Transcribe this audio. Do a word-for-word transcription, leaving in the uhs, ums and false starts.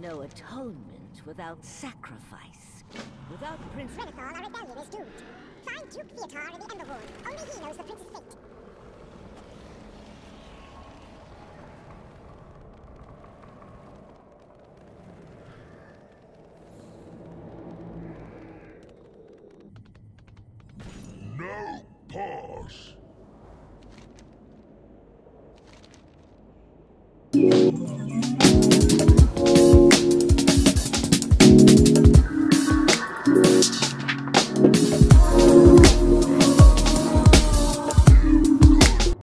no atonement without sacrifice. Without Prince Renathal, our rebellion is doomed. Find Duke Theatar in the Ember Ward. Only he knows the prince's fate. No pause!